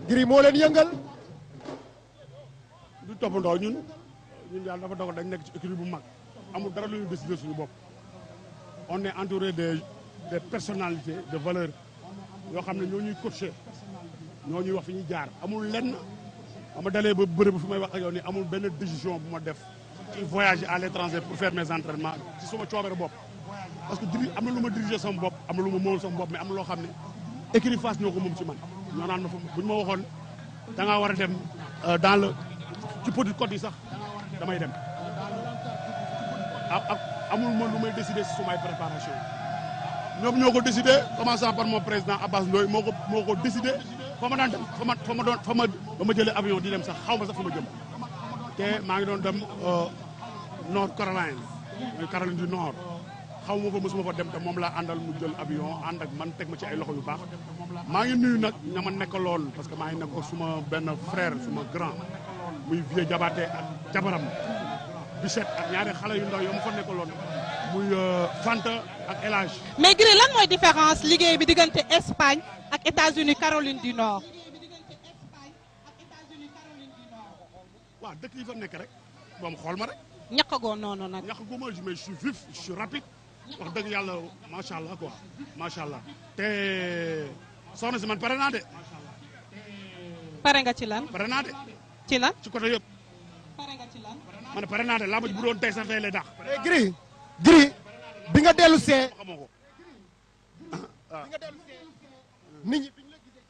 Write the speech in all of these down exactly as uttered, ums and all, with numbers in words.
Gris moo leen yëngal. du toppandoo ñun ñun yàlla dafa dogal dañ nekk ci équipe bu mag amul dara lu ñu décider suñu bopp on est entouré de des personnalités de valeur yoo xam ne ñoo ñuy coacher ñoo ñuy wax fi ñuy jaar amul lenn ba ma dalee ba bëre bu fi may wax ak yow ni amul benn décision bu ma def ci voyager à l'étranger pour faire mes entraînements ci suma coobere bopp parce que diri am na lu ma diriger sama bopp am na lu ma moom sama bopp mais am na loo xam ne écurie Fass ñoo ko moom ci man ñoo naan ma fa bu ñu ma waxoon da ngaa war a dem dans le ci Petite Côte yi sax damay dem ak ak amul ma lu may décider si sumay préparation ñoom ñoo ko décidé commençant par mon président Abbas Ndoye moo ko moo ko décidé fa ma daan dem fa ma fa ma doon fa ma ba ma jëlee avion di dem sax xaw ma sax fa ma jëm te maa ngi doon dem North Caroline mooy Caroline du Nord xaw ma fa mosuma fa dem te moom laa àndal mu jël avion ànd ak man teg ma ci ay loxo yu baax maa ngi nuyu nag ña ma nekkaloon parce que maa ngi nekk ko suma benn frère suma grand muy vieux jabaate ak jabaram Bichette ak ñaari xale yu ndaw yoo ma fa nekkaloon muy Fanta ak El Hadj. mais Gris lan mooy différence liggéey bi diggante Espagne ak États-Unis Caroline du Nord. waaw dëkk yi fa nekk rek moom xool ma rek. ñaqagoo noonu nag. ñaqagoo ma mais je suis vif je suis rapide wax dëgg yàlla macha allah quoi macha allah te soxna si man pare naa de. pare nga ci lan. pare naa de. ci lan ci côté yëpp. pare nga ci lan. man pare naa de laa bu doon tey sax tey lay dàq. Gris Gris bi nga dellu see. xamoo ko bi nga dellu see nit ñi.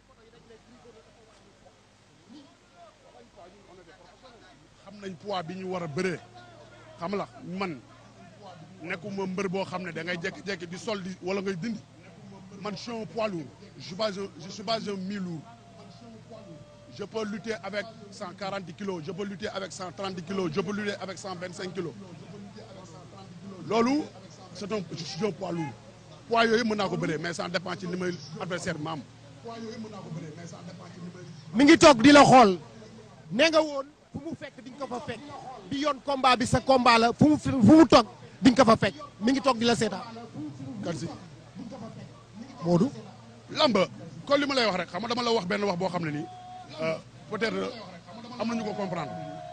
xam nañ poids bi ñu war a bëree xam la man nekkuma mbër boo xam ne da ngay jékki-jékki di sol di wala ngay dindi man je suis un poids lourd je suis pas un je suis pas un mi-lourd je peux lutter avec cent quarante kilos je peux lutter avec cent trente kilos je peux lutter avec cent vingt-cinq kilos loolu c'est un je suis un poids lourd poids yooyu mën naa ko bëree mais ça dépend ci ni may adversaire maam poids yooyu mën naa ko bëree mais ça dépend ci ni may. mi ngi toog di la xool nee nga woon fu mu fekk di nga ko fa fekk bi yoon combat bi sa combat la fu mu fu mu toog di nga ko fa fekk mi ngi toog di la seetaan. kan si Modou. lamb kon li ma lay wax rek xam nga dama la wax benn wax boo xam ne nii peut-être am nañu ko comprendre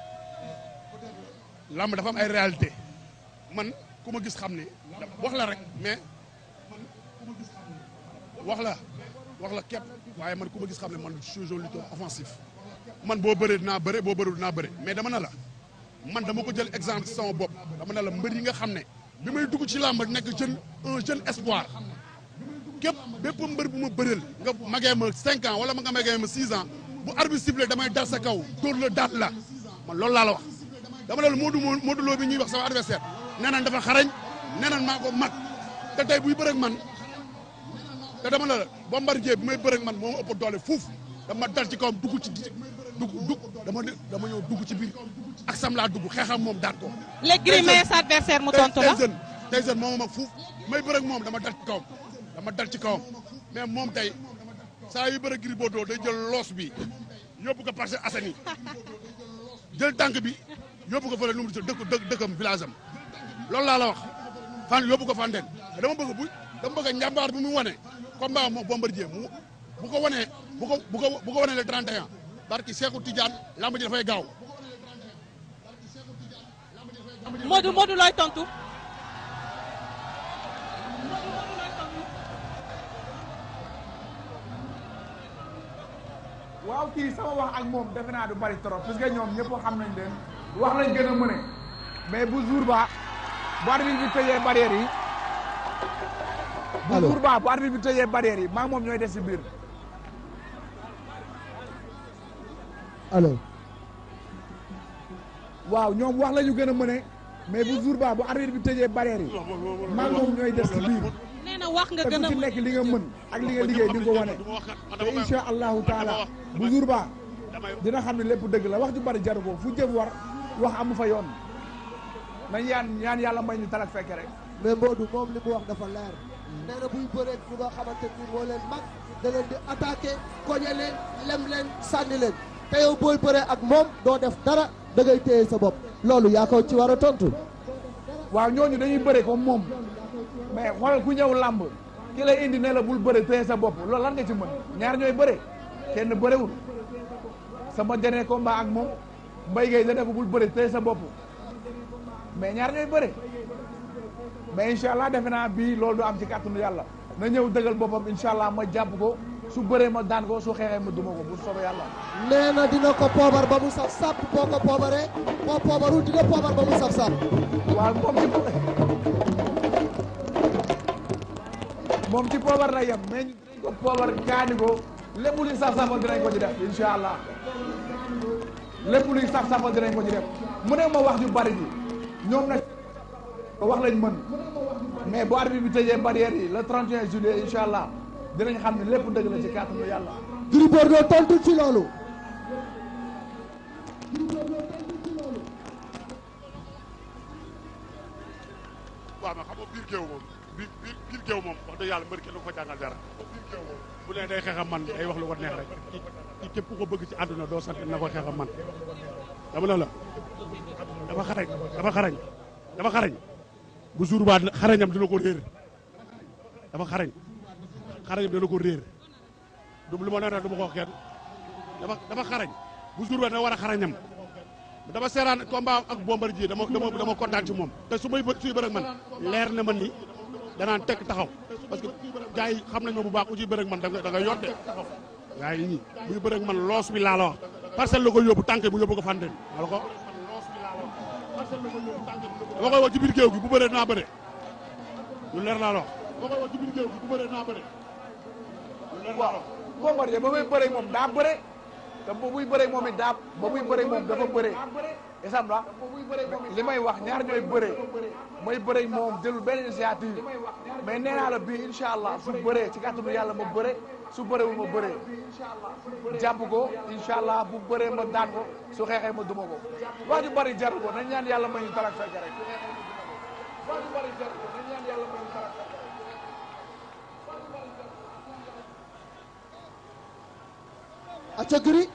lamb dafa am ay réalité man ku ma gis xam ne wax la rek mais wax la wax la képp waaye man ku ma gis xam ne man je suis un lutteur offensif man boo bëree dinaa bëre boo bëree dinaa bëre mais dama na la man dama ko jël exemple ci sama bopp dama na la mbër yi nga xam ne bi may dugg ci làmb nekk jeune un jeune espoir képp bépp mbër bu ma bëreel nga magee ma cinq ans wala ma nga magee ma six ans bu arbitre sifflé damay dal sa kaw dóor la daat la man loolu laa la wax dama ne la Modou Modou Lo bi ñuy wax sama adversaire nee nañ dafa xarañ nee nañ maa ko mat te tey buy bëreeg man te dama ne la Bombardier bi may bëreeg man moo ma ëpp doole fuuf dama dal ci kawam dugg ci dugg dugg dama dama ñëw dugg ci biir ak sam laa dugg xeexam moom daan ko. léegi Gris may sa adversaire mu tontu la tey tey tey moom mag fuuf may bëreeg moom dama dal ci kawam dama dal ci kawam mais moom tey saa yu bëreeg Gris Bordeaux day jël loos bi yóbbu ko Parcelles Assainies jël tànk bi yóbbu ko fële nu mu dëkk dëkk dëkkam village am loolu laa la wax fan yóbbu ko Fandène dama bëgg bu dama bëgg njàmbaar bi mu wane combat moom Bombardier mu bu ko wanee bu ko bu ko bu ko wanee le trente et un barki Cheikhou Tidiane lamb ji dafay gaaw. Modou Modou looy tontu. waaw kii sama wax ak moom defe naa du bari trop parce que ñoom ñëpp xam nañ leen wax lañ gën a mëne mais bu jour ba bu arbitre bi tëjee barrière yi. bu jour ba bu arbitre bi tëjee barrière yi maa moom ñooy des si biir. allo. waaw ñoom wax la ñu gën a mëne mais bu jour ba bu arbitre bi tëjee barrière yi maa moom ñooy des si biir. nee na wax nga te gën a ku ci nekk li nga mën ak li nga liggéey di nga ko wane te incha allahu taala bu jour ba dina xam ne lépp dëgg la wax ju bari jaru ko fu jëf war wax amu fa yoon nañ yaan ñaan yàlla may ñu talak fekke rek. mais Modou moom li mu wax dafa leer nee na buy bëreeg ñu nga xamante ni moo leen mag da leen di attaqué koñe leen lem leen sànni leen te yow booy bëree ak moom doo def dara da ngay téye sa bopp loolu yaa ko ci war a tontu. waaw ñooñu dañuy bëre comme moom mais xoolal ku ñëw làmb ki lay indi ne la bul bëre téye sa bopp loolu lan nga ci mën ñaar ñooy bëre kenn bërewul sama dernier combat ak moom Mbaye Gueye da ne ko bul bëre tey sa bopp mais ñaar ñooy bëre mais incha allah defe naa bii loolu du am ci kàttanu yàlla na ñëw dëggal boppam incha allah ma jàpp ko su bëree ma daan ko su xeexee ma duma ko bu soobee yàlla. nee na dina ko poobar ba mu saf sàpp boo ko poobaree boo poobarul dina poobar ba mu saf sàpp. waaw moom ci moom ci poobar la yem mais ñu dinañ ko poobar kaani ko lépp luy saf safal dinañ ko ci def incha allah lépp luy saf safal dinañ ko ci def mu ne ma wax ju bari ji ñoom nag wax lañ mën mais bu arbitre bi tëjee barrière yi le trente et un juillet incha allah dinañ xam ne lépp dëgg la ci kàttanu yàlla. Gris Bordeaux tontu ci loolu. waaw mais xam nga biir géew moom biir biir biir géew moom wax dëgg yàlla mbër kenn du ko fa jàngal dara biir géew moom bu ne day xeexam man day wax lu ko neex rek ci képp ku ko bëgg ci àdduna doo sant na ko xeexam man dama ne la dafa xarañ dafa xarañ dafa xarañ bu jour ba xarañam dina ko réer dafa xarañ xarañam dina ko réer du lu ma nee du ma ko wax kenn dafa dafa xarañ bu jour ba dina war a xarañam dama seeraan combat ak Bombardier dama dama dama kontaan ci moom te su may suy bëre ak man leer na man ni danaan tekk taxaw parce que gars yi xam nañ ma bu baax ku ciy bëre ak man da nga da nga yotte gars yi ñii buy bëre ak man loos bi laa la wax parcelle la ko yóbbu tànk mu yóbbu ko fànn wala ko dama koy wax ci biir géew gi bu bëree dinaa bëre lu leer laa la wax dama koy wax ci biir géew gi bu bëree dinaa bëre lu leer laa la wax Bombardier ba muy bëre moom daa bëre te ba muy bëre moom it daa ba muy bëre moom dafa bëre isam la li may wax ñaar ñooy bëre mooy bëre moom jëlul benn initiative mais nee naa la bii incha allah su bëree ci kàttanu yàlla ma bëre su bërewul ma bëree jàpp ko incha allah bu bëree ma daan ko su xeexee ma duma ko wax ju bëri jaru ko nañ ñaan yàlla may ñu tarak fekk rek wax ju bëri jaru ko nañ ñaan yàlla may ñu tarak fekk acca Gris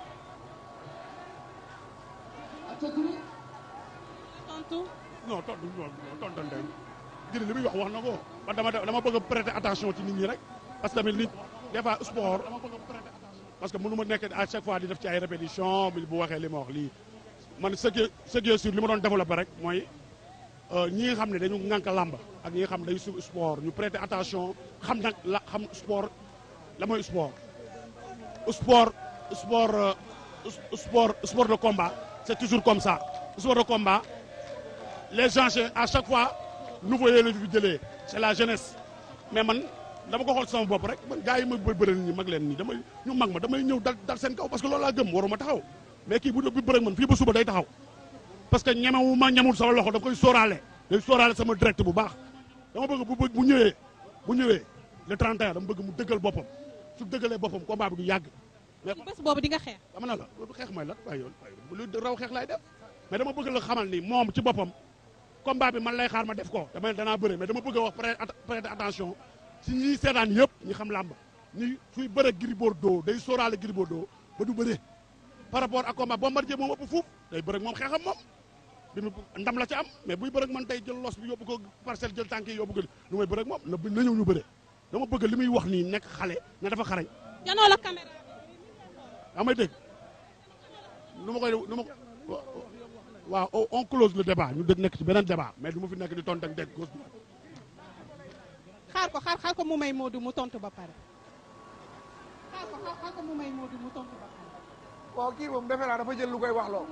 acca Gris tontu. non tontu non tontu ndey Gris li muy wax wax na ko man dama dama bëgg a prêter attention ci nit ñi rek parce que tamit nit des fois sport parce que mënu ma nekk à chaque fois di def ci ay répétition bi bu waxee li ma wax lii man ce qui ce qui est sûr li ma doon développé rek mooy ñi nga xam ne dañu ŋànk làmb ak ñi nga xam ne dañu suivre sport ñu prêter attention xam nag la xam sport la mooy sport sport sport sport sport de combat c'est toujours comme ça sport de combat les gens à chaque fois nouveau yee la fi jëlee c'est la jeunesse mais man dama ko xool sama bopp rek man gars yi ma bëri ñi mag leen nii damay ñu mag ma damay ñëw dal dal seen kaw parce que loolu laa gëm waruma taxaw mais kii bu bu bëri man fii ba suba day taxaw parce que ñemewu ma ñemul sama loxo da koy sóoraale day sóoraale sama direct bu baax dama bëgg bu bu ñëwee bu ñëwee le trente et un dama bëgg mu dëggal boppam su dëggalee boppam combat bi du yàgg. mais bés boobu di nga xeex. dama na la xeex mooy lan waaye yoon lu raw xeex laay def mais dama bëgg la xamal ni moom ci boppam combat bi man lay xaar ma def ko dama danaa bëre mais dama bëgg a wax prêter attention si ñiy seetaan yëpp ñi xam làmb ñi suy bëre Gris Bordeaux day sóoraale Gris Bordeaux ba du bëre par rapport ak combat Bombardier moom ëpp fuuf day bëre moom xeexam moom bi mu ndam la ci am mais buy bëre man tey jël los bi yóbbu ko parcelle jël tànk yi yóbbu ko lu may bëre moom na na ñëw ñu bëre dama bëgg li muy wax nii nekk xale na dafa xarañ. janoo la caméra. daa may dégg nu ma koy nu ma waaw on close le débat ñu dégg nekk ci beneen débat mais du ma fi nekk di tontu ak dégg gos bi. xaar ko xaar xaar ko mu may Modou mu tontu ba pare. xaar ko xaar ko mu may Modou mu tontu ba pare. waaw kii moom defe naa dafa jël lu koy wax loo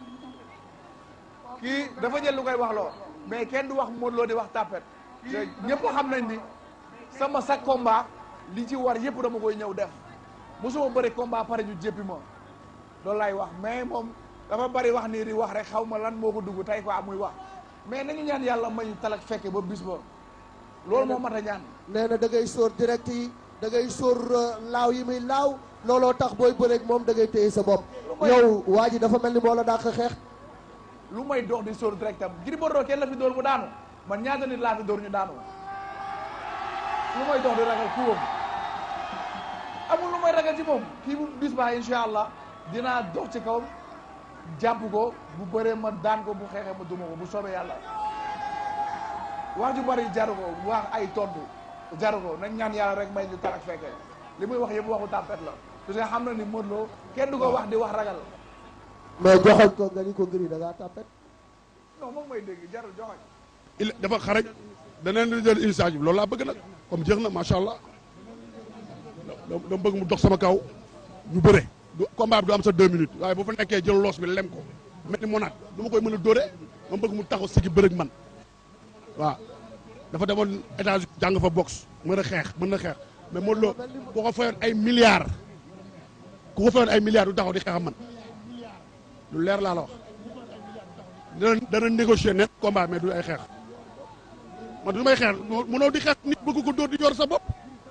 kii dafa jël lu koy wax loo mais kenn du wax Modou Lo di wax tapet te ñëpp xam nañ ni sama sa combat li ci war yëpp dama koy ñëw def mosuma bëri combat pare ñu jéppi ma loolu lay wax mais moom dafa bari wax nii di wax rek xaw ma lan moo ko dugg tey quoi muy wax mais nañu ñaan yàlla may ñu talak fekke ba bis ba loolu moo mat a ñaan. nee na da ngay sóor direct yi da ngay sóor laaw yi muy laaw looloo tax booy bëreeg moom da ngay téye sa bopp. yow waa ji dafa mel ni moo la dàq xeex. lu may dox di sóor direct am Gris Bordeaux kenn la fi dóor mu daanu man ñaata nit laa fi dóor ñu daanu lu may dox di ragal kuwam amul lu may ragal ci moom kii bu bis baa incha allah dinaa dox ci kawam jàpp ko bu bëree ma daan ko bu xeexee ma duma ko bu soobee yàlla wax ju bari jaru ko wax ay tontu jaru ko nañ ñaan yàlla rek may ñu tarak fekkee li muy wax yëpp waxu tàmpet la parce que xam na ni Modou Lo kenn du ko wax di wax ragal. mais joxoñ ko nga ni ko Gris da ngaa tapet. non moom may dégg jarul joxoñ. il dafa xarañ daneen di jël initiative loolu laa bëgg nag comme jeex na macha allah dama bëgg mu dox sama kaw ñu bëre du combat bi du am sa deux minutes waaye bu fa nekkee jël loos bi lem ko mel ni monaat du ma koy mën a dóore ma bëgg mu taxaw sigi bëre ak man waaw dafa demoon États-Unis jàng fa boxe mën a xeex mën na xeex mais Modou Lo ku ko fayoon ay milliards ku ko fayoon ay milliards du taxaw di xeexam man lu leer laa la wax dana dana négocier net combat mais du ay xeex man du may xeex mënoo di xeex nit bëgg ko dóor di yor sa bopp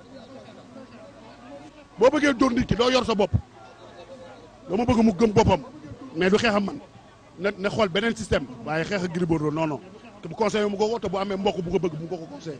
boo bëggee dóor nit ki doo yor sa bopp dama bëgg mu gëm boppam mais du xeexam man na na xool beneen système waaye xeex ak Gris Bordeaux non non te bu conseillé mu ko ko te bu amee mbokk bu ko bëgg bu ko ko conseillé.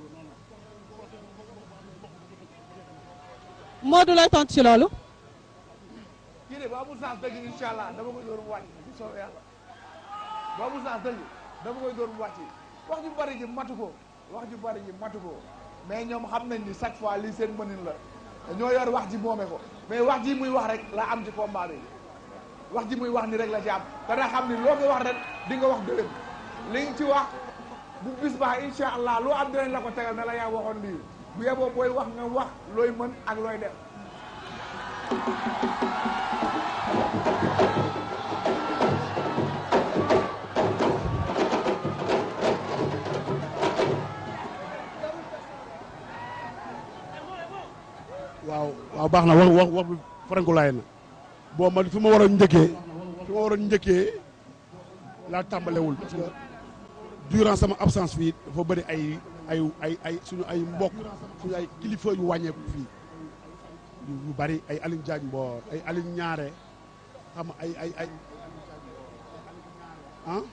Modou lay tontu ci loolu. kii de bu amul sens dëgg incha allah dama koy door mu wàcc bu soobee yàlla bu amul sens dëgg dama koy door mu wàcc wax ju bari ji matu ko wax ju bari ji matu ko mais ñoom xam nañ ni chaque fois lii seen mënin la ñoo yor wax ji moome ko mais wax ji muy wax rek la am ci combat bi wax ji muy wax ni rek la ci am dana xam ni loo ko wax rek di nga wax dërëm li nga ci wax bu bis baax incha allah loo am dinañ la ko tegal ne la yaa waxoon lii bu yeboo booy wax nga wax looy mën ak looy def. waaw waaw baax na wax wax wax bi farankulaay na boo ma fi ma war a njëkkee fi ma war a njëkkee laa tàmbalewul parce que durant sama absence fii dafa bëri ay ay ay ay suñu ay mbokk suñu ay kilifa yu wàññeeku fii yu bari ay Aline Diagne Mboor ay Aline Ñaare xam ay ay ay ah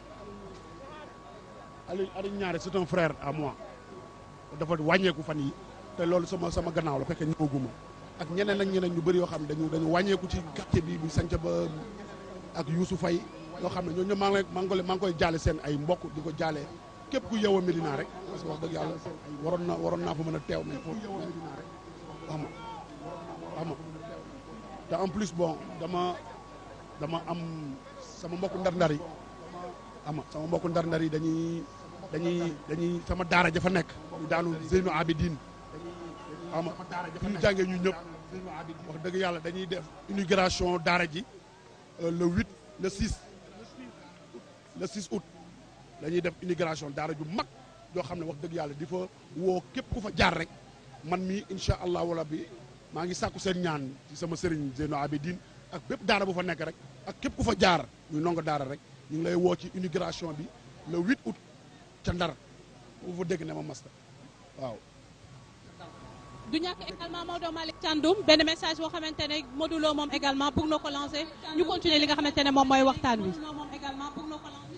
Aline Aline Ñaare c'est un frère à moi dafa wàññeeku fan yi te loolu sama sama gannaaw la fekk ñëwaguma ak ñeneen ak ñeneen ñu bëri yoo xam ne dañu dañu wàññeeku ci quartier bi bu sanc ba ak Youssou Faye yoo xam ne ñooñu maa ngi maa ngi koy maa ngi koy jaale seen ay mbokk di ko jaale képp ku yeewoo Medina rek parce que wax dëgg yàlla waroon na waroon naa fa mën a teew mais foofu Medina rek xam nga xam nga te en plus bon dama dama am sama mbokku ndar-ndar yi xam nga sama mbokku ndar-ndar yi dañuy dañuy dañuy sama daara ja fa nekk ñu daanu Zeynou Abidine xam nga fi ñu jàngee ñu ñëpp wax dëgg yàlla dañuy def inauguration daara ji le huit le six le six août dañuy def inauguration daara ju mag joo xam ne wax dëgg yàlla di fa woo képp ku fa jaar rek man mi incha allah wala bi maa ngi sàkku seen ñaan ci sama sëriñ Zeynou Abidine ak bépp daara bu fa nekk rek ak képp ku fa jaar muy ndongo daara rek ñu ngi lay woo ci inauguration bi le huit août ca Ndar bu fa dégg ne ma masta waaw. du ñàkk également Maodo Malick Thiandoum benn message boo xamante ne Modou Lo moom également bëgg na ko lancer ñu continuer li nga xamante ne moom mooy waxtaan wi.